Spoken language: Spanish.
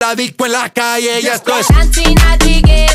esta disco en la calle y esto es Dancing at the gate.